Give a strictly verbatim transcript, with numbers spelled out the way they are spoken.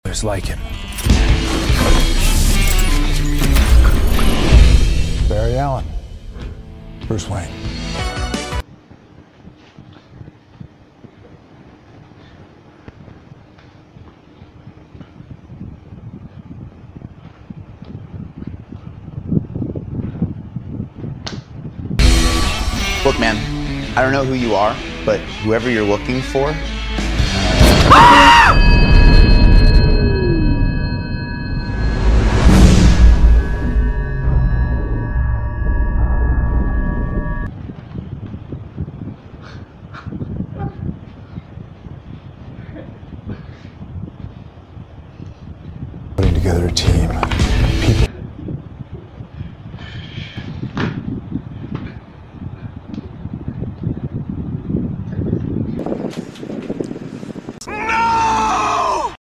There's like him. Barry Allen. Bruce Wayne. Look, man, I don't know who you are, but whoever you're looking for... Putting together a team.